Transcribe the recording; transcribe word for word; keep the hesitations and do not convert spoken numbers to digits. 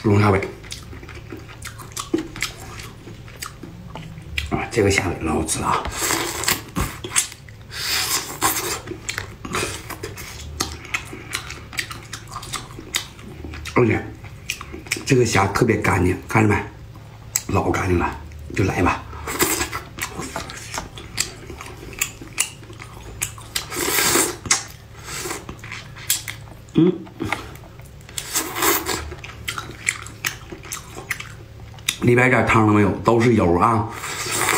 龙虾尾。啊，这个虾尾老好吃了啊！而且这个虾特别干净，看着没？老干净了，就来吧。嗯，里边一点汤都没有，都是油啊。